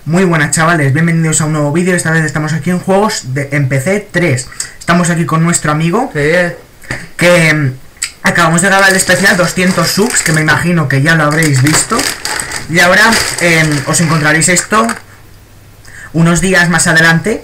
Muy buenas chavales, bienvenidos a un nuevo vídeo. Esta vez estamos aquí en juegos en PC 3. Estamos aquí con nuestro amigo que acabamos de grabar el especial 200 subs, que me imagino que ya lo habréis visto. Y ahora os encontraréis esto unos días más adelante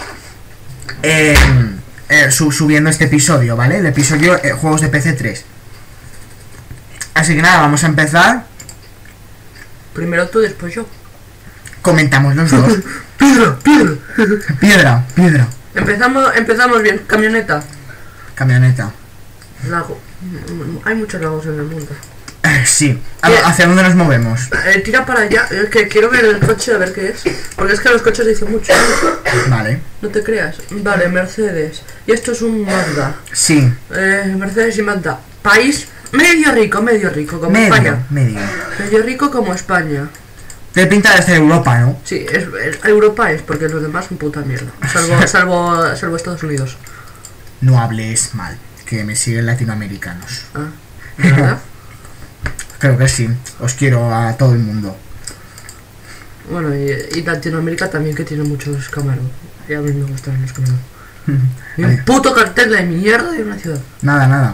subiendo este episodio, ¿vale? El episodio juegos de PC 3. Así que nada, vamos a empezar. Primero tú, después yo. Comentamos los dos. Piedra. Piedra. Empezamos bien. Camioneta. Lago. Hay muchos lagos en el mundo. Sí. ¿Hacia dónde nos movemos? Tira para allá. Es que quiero ver el coche a ver qué es. Porque es que los coches dicen mucho. Vale. No te creas. Vale, Mercedes. Y esto es un Mazda. Sí. Mercedes y Mazda. País medio rico como España. Medio rico como España. Te pinta de ser Europa, ¿no? Sí, Europa es, porque los demás son puta mierda. Salvo Estados Unidos. No hables mal, que me siguen latinoamericanos. Ah, ¿verdad? Creo que sí, os quiero a todo el mundo. Bueno, y Latinoamérica también, que tiene muchos Camaro. Y a mí me gustan los Camaro. Y un puto cartel de mierda de una ciudad. Nada.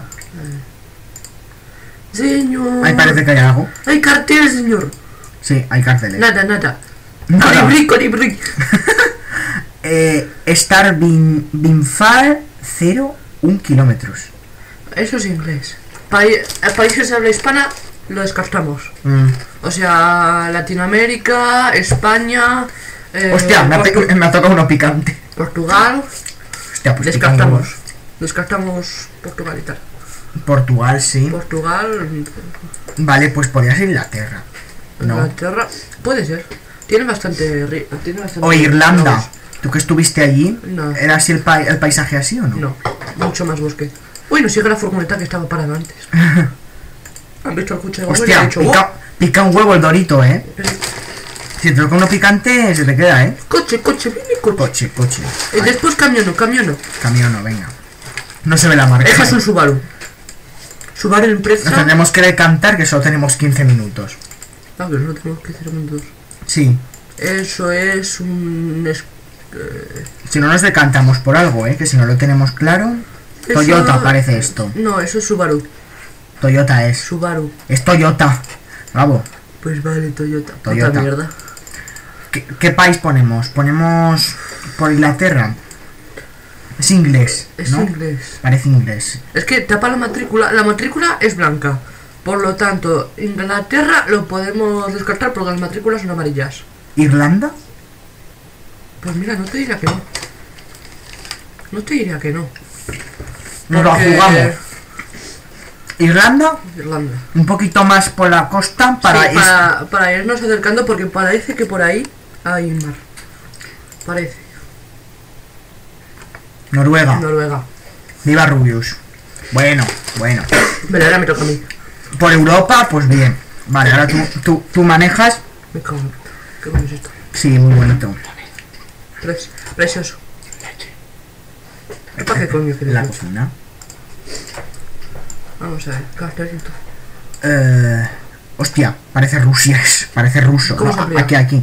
Señor. Ahí parece que hay algo. Hay carteles, señor. Sí, hay carteles. Nada. Ni brick. Star Binfar 1 kilómetros. Eso es inglés. Países de habla hispana lo descartamos. O sea, Latinoamérica, España. Hostia, me ha tocado uno picante. Portugal. Hostia, pues Descartamos Portugal y tal. Portugal, sí. Portugal. Vale, pues podría ser Inglaterra. No. Inglaterra, puede ser. Tiene bastante. O Irlanda. Lagos. ¿Tú que estuviste allí? No. ¿Era así el paisaje así o no? No, mucho más bosque. Uy, nos sigue la furgoneta que estaba parada antes. ¿Han visto el coche de Google? Hostia, pica un huevo el Dorito, Si te toca uno picante, se te queda, Coche, viene coche. Coche. Y después camiono. Camiono, venga. No se ve la marca. Eso es un Subaru. Subaru empresa. Nos tendremos que decantar, que solo tenemos 15 minutos. Ah, que solo tenemos 15 minutos. Sí. Eso es un... Si no nos decantamos por algo, que si no lo tenemos claro. Eso... Toyota parece esto. No, eso es Subaru. Toyota es. Subaru. Es Toyota. Bravo. Pues vale, Toyota. Puta mierda. ¿Qué país ponemos? Ponemos por Inglaterra. Es inglés, ¿no? Es inglés. Parece inglés. Es que tapa la matrícula. La matrícula es blanca. Por lo tanto, Inglaterra lo podemos descartar porque las matrículas son amarillas. ¿Irlanda? Pues mira, no te diría que no. Nos lo jugamos. ¿Irlanda? Irlanda. Un poquito más por la costa para irnos acercando, porque parece que por ahí hay mar. Parece. Noruega. Viva Rubius. Bueno. Pero ahora me toca a mí. Por Europa, pues bien. Vale, ahora tú manejas. Me cago en... ¿Qué coño es esto? Sí, muy bonito. Precioso. ¿Qué coño quieres? La cocina. Vamos a ver, cartelito. Hostia, parece Rusia, parece ruso. ¿Cómo se abre? Aquí.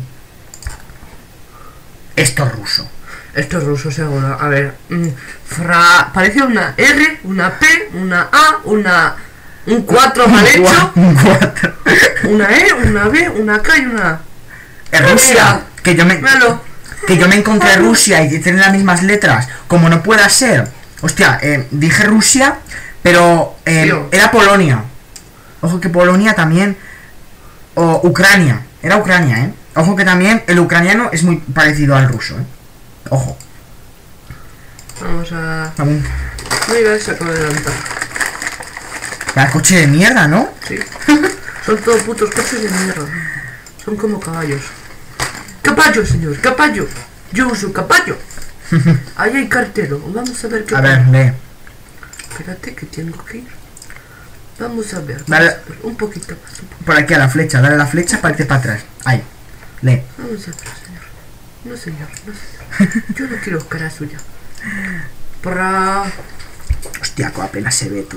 Esto es ruso. Seguro. A ver. Parece una R, una P, una A, un 4 mal hecho. Un 4. Una E, una B, una K y una A. Es Rusia. Que yo me encontré Rusia y tienen las mismas letras. Como no pueda ser. Hostia, dije Rusia, pero era Polonia. Ojo que Polonia también. O Ucrania. Era Ucrania, Ojo que también el ucraniano es muy parecido al ruso, Ojo. Vamos a... Mira, se acaba de levantar. El coche de mierda, ¿no? Sí. Son todos putos coches de mierda. Son como caballos. ¡Caballo, señor! ¡Caballo! Yo uso caballo. Ahí hay cartero. Vamos a ver qué... A ver, lee. Espérate que tengo que ir. Vamos a ver. Dale. Un poquito más. Por aquí a la flecha. Dale a la flecha para irte para atrás. Ahí. Lee. Vamos a ver, señor. No, señor. Yo no quiero cara suya. Hostia, apenas se ve, tú.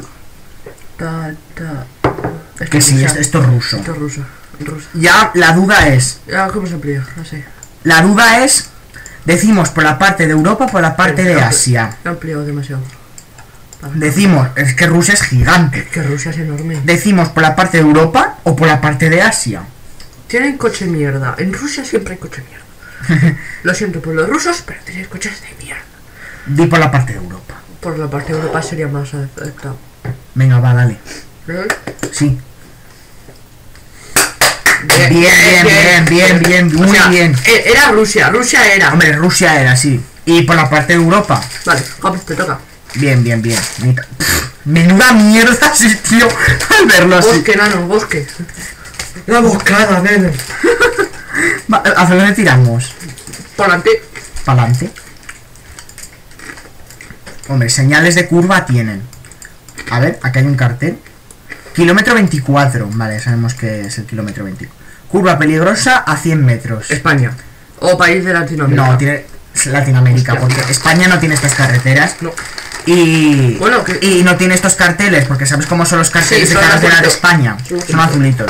Que sí, esto es ruso. Esto es ruso. Ya la duda es... ¿Cómo se amplía? No sé. la duda es, decimos por la parte de Europa o por la parte de Asia. He ampliado demasiado. Decimos, es que Rusia es gigante. Es que Rusia es enorme. Decimos por la parte de Europa o por la parte de Asia. Tienen coche mierda. En Rusia siempre hay coche mierda. Lo siento por los rusos, pero tienen coches de mierda. Di por la parte de Europa. Por la parte de Europa sería más aceptado. Venga, va, dale. ¿Eh? Sí. Bien, muy O sea, bien. Era Rusia era. Hombre, Rusia era, sí. Y por la parte de Europa. Vale, Javi, te toca. Bien. Menuda mierda, sí, tío. Al verlo así. Bosque, nano, bosque. La bocada, ven. ¿Hacia dónde tiramos? Por delante. ¿Para adelante? Hombre, señales de curva tienen. A ver, aquí hay un cartel. Kilómetro 24. Vale, sabemos que es el kilómetro 24. Curva peligrosa a 100 metros. España. O país de Latinoamérica. No, tiene Latinoamérica, Hostia. porque España no tiene estas carreteras. No. Y, Bueno, y no tiene estos carteles, porque ¿sabes cómo son los carteles Sí, de son carretera de azulitos. España? Son Son azulitos.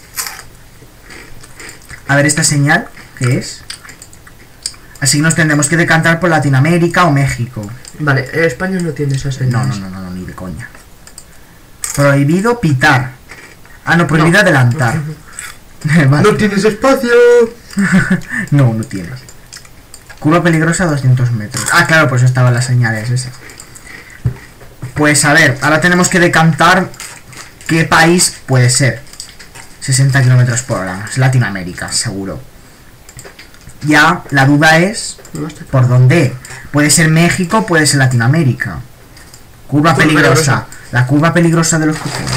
A ver, esta señal, ¿qué es? Así nos tendremos que decantar por Latinoamérica o México. Vale, España no tiene esas señales. No, ni de coña. Prohibido pitar. Ah, no, prohibido adelantar. Vale. No tienes espacio. No tienes. Curva peligrosa a 200 metros. Ah, claro, pues estaban las señales esas. Pues a ver, ahora tenemos que decantar qué país puede ser. 60 kilómetros por hora. Es Latinoamérica, seguro. Ya, la duda es No está. por dónde. Puede ser México, puede ser Latinoamérica. Curva peligrosa. La curva peligrosa de los cojones.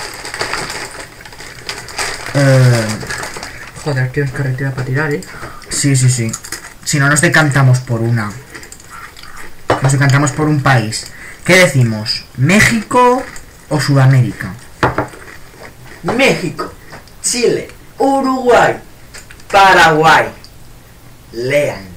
Joder, tienes carretera para tirar, Sí. Si no nos decantamos por una. Nos decantamos por un país. ¿Qué decimos? ¿México o Sudamérica? México, Chile, Uruguay, Paraguay. Léanlo.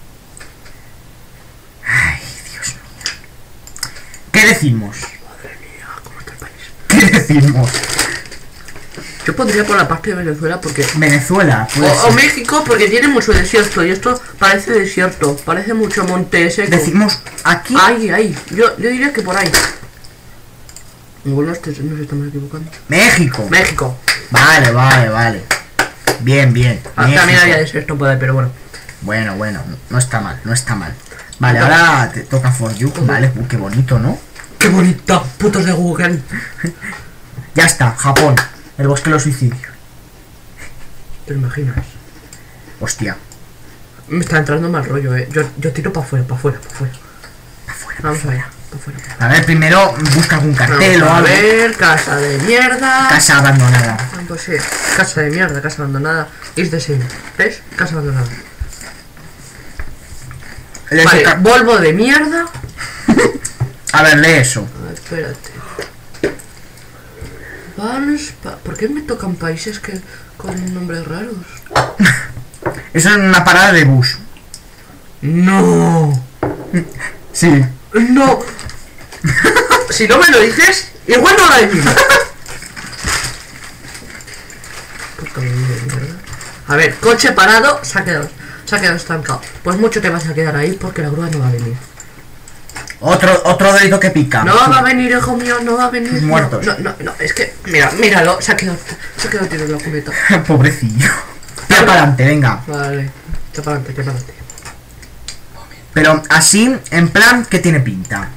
Ay, Dios mío. ¿Qué decimos? Madre mía, ¿cómo está el país? ¿Qué decimos? Yo pondría por la parte de Venezuela porque... Venezuela, puede O ser. México porque tiene mucho desierto y esto parece desierto, parece mucho monte seco. Decimos aquí. Ahí, yo diría que por ahí. Igual nos estamos equivocando. México. México. Vale. Bien. También México. había desierto por ahí, pero bueno. Bueno, no está mal. Vale, ahora te toca For You. Vale, qué bonito, ¿no? ¡Qué bonita! Putos de Google. Ya está, Japón. El bosque de los suicidios. ¿Te lo imaginas? Hostia. Me está entrando mal rollo, Yo tiro para afuera. Afuera. Vamos allá, para afuera. A ver, primero busca algún cartel o Vamos a algo. ver, casa de mierda. Casa abandonada. Ah, pues sí, casa de mierda, casa abandonada. Is the same. ¿Ves? Casa abandonada. Le Vale, toca- Volvo de mierda. A ver, lee eso. A ver, espérate. ¿Por qué me tocan países que con nombres raros? Eso es una parada de bus. No. Sí. No. Si no me lo dices, igual no la decimos. Puta de mierda. A ver, coche parado, se ha quedado estancado. Pues mucho te vas a quedar ahí porque la grúa no va a venir. Otro dedito que pica. No va a venir, hijo mío, no va a venir. Muertos. No, es que, míralo, se ha quedado tiro en la cubeta. Pobrecillo. Tira para adelante, venga. Vale, que para adelante. Pero así, en plan, ¿qué tiene pinta?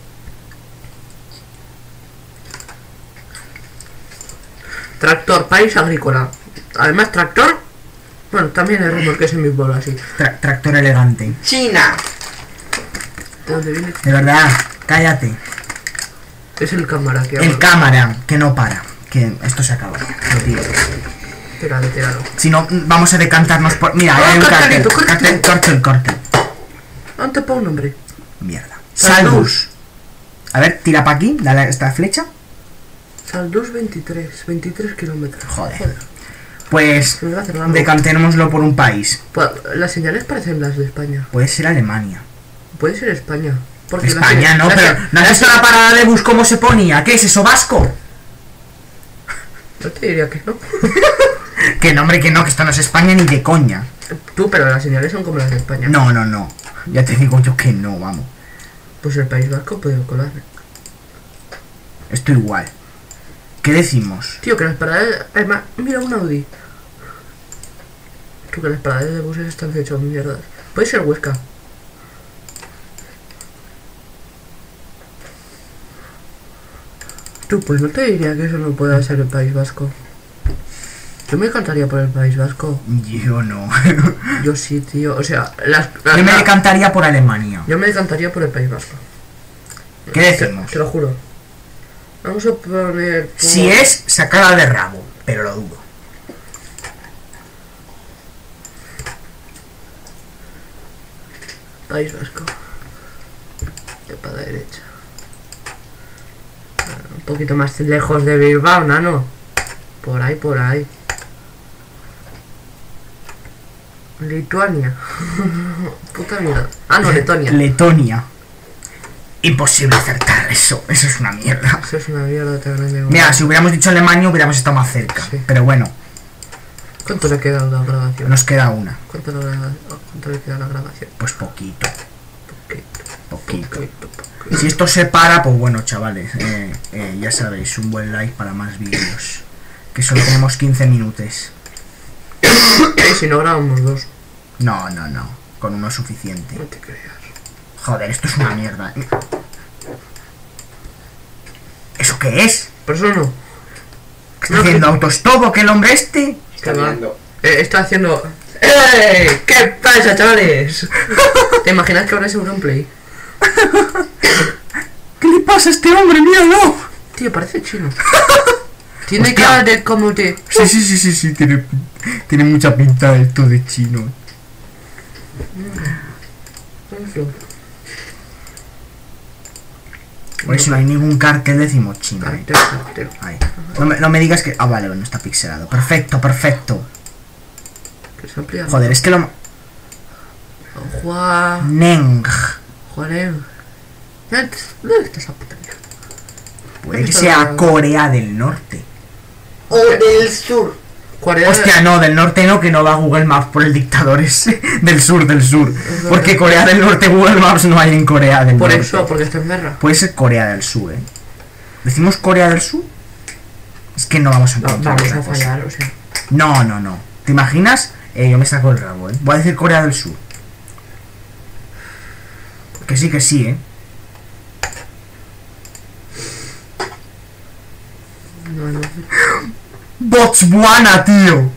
Tractor, país agrícola. Además, tractor. Bueno, también hay remolque semi-bola así. Tractor elegante. China. ¿De dónde viene? De verdad, cállate. Es el cámara que El cámara, que no para. Que esto se acaba. Lo tiro. Tíralo. Si no, vamos a decantarnos por... Mira, Ah, hay un cartel. cartelito. Cartel. Antes para un nombre. Mierda. Saldus. Saldus. A ver, tira para aquí, dale a esta flecha. Saldus 23 kilómetros. Joder. Pues Se me va a hacer largo. decantémoslo por un país. Pues, las señales parecen las de España. Puede ser Alemania. Puede ser España. Porque España no, las- pero ¿no has las- visto la parada de bus cómo se ponía? ¿Qué es eso, vasco? No te diría que no. Que no, hombre, que no, que esto no es España ni de coña. Tú, pero las señales son como las de España. No, no, no. Ya te digo yo que no, vamos. Pues el País Vasco puede colar. Esto igual. ¿Qué decimos? Tío, que las paradas... Además, mira un Audi. Tú, que las paradas de buses están hechas mierdas. Puede ser Huesca. Tú, pues no te diría que eso no pueda ser el País Vasco. Yo me encantaría por el País Vasco. Yo no. Yo sí, tío. O sea, Yo me decantaría por Alemania. Yo me decantaría por el País Vasco. ¿Qué decimos? Te lo juro. Vamos a poner... Si es sacada de rabo, pero lo dudo. País Vasco. De para la derecha. Un poquito más lejos de Bilbao, nano. Por ahí, por ahí. Lituania. Puta mierda. Ah, no, Letonia. Letonia. Imposible acertar eso. Eso es una mierda. Eso es una mierda tan grande. Mira, si hubiéramos dicho Alemania hubiéramos estado más cerca. Sí. Pero bueno, ¿Cuánto le queda a la grabación? nos queda una. ¿Cuánto le queda a la grabación? Pues poquito. Poquito. Poquito. Y si esto se para, pues bueno, chavales. Ya sabéis, un buen like para más vídeos. Que solo tenemos 15 minutos. Y si no grabamos dos. No, no, no. Con uno es suficiente. No te creas. Joder, esto es una mierda. ¿Eso qué es? Por eso no. ¿Qué está haciendo autostop o qué el hombre este? Está viendo. Está haciendo... ¡Ey! ¿Qué pasa, chavales? ¿Te imaginas que ahora es Auronplay? ¿Qué le pasa a este hombre? ¡Míralo! Tío, parece chino. Tiene Hostia. cara de como te... Sí. Tiene mucha pinta de esto de chino. Por eso no hay ningún cartel, decimos chino. Cartero. Ahí. No me digas que... Ah, vale, no está pixelado. Perfecto, perfecto. Que se amplía. Joder, es que lo... Neng. Joder. ¿Dónde está esa puta mierda? Puede que sea Corea del Norte. O del sur. Corea... Hostia, no, del norte no, que no va Google Maps por el dictador ese. Del sur. Porque Corea del Norte, Google Maps no hay en Corea del Por Norte. eso, porque está en guerra. Puede ser Corea del Sur, ¿Decimos Corea del Sur? Es que no vamos a encontrar Vamos otra a cosa. fallar, o sea. No. ¿Te imaginas? Yo me saco el rabo, Voy a decir Corea del Sur. Que sí, No. Botswana, tío.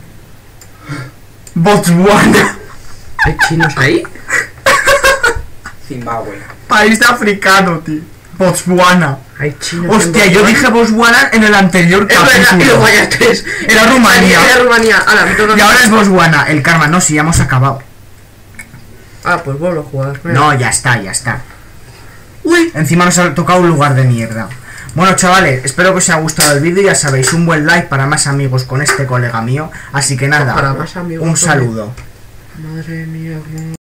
Botswana. ¿Hay chinos ahí? Zimbabue. País africano, tío. Botswana. Hay chinos. Hostia, yo dije Botswana en el anterior Es verdad, y capítulo. luego ya tres. Era Rumanía. Era Rumanía. Ahora, me toca. Y ahora es Botswana. El karma, no, si ya hemos acabado. Ah, pues vuelvo a jugar. No, ya está. Uy. Encima nos ha tocado un lugar de mierda. Bueno, chavales, espero que os haya gustado el vídeo. Ya sabéis, un buen like para más amigos con este colega mío. Así que nada, Para más amigos, un saludo. Madre mía.